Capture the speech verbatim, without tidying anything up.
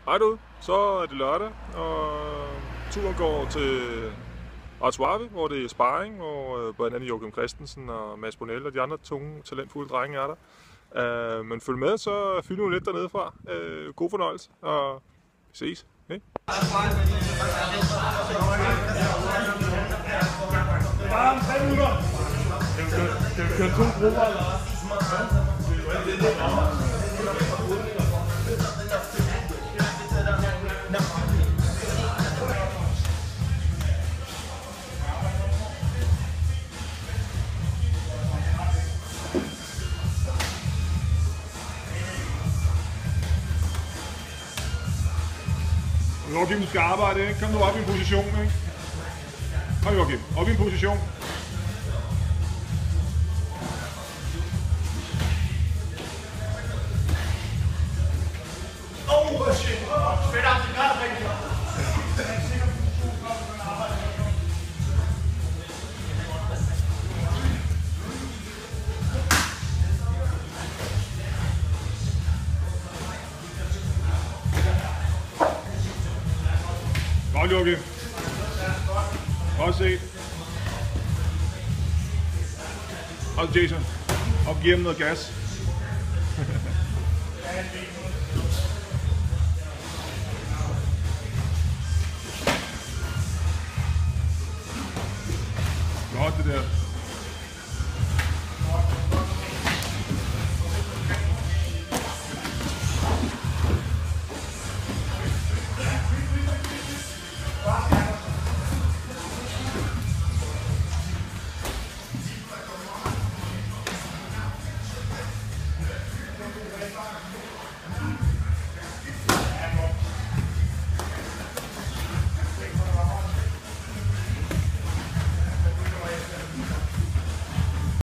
Hej du, så er det lørdag, og turen går til Artois, hvor det er sparring, hvor blandt andet Joachim Christensen og Mads Bonell og de andre tunge, talentfulde drenge er der. Uh, men følg med, så filmer vi lidt dernede fra. Uh, god fornøjelse, og vi ses. Hey. Bare om tre minutter. Skal vi køre to grupper? Joachim, du skal arbejde, ikke? Kom nu op i en position, ikke? Kom Joachim, op i en position. Oh shit! Straight out the gut, baby! Godt, Joachim. Godt set. Og Jason, op, giv ham noget gas.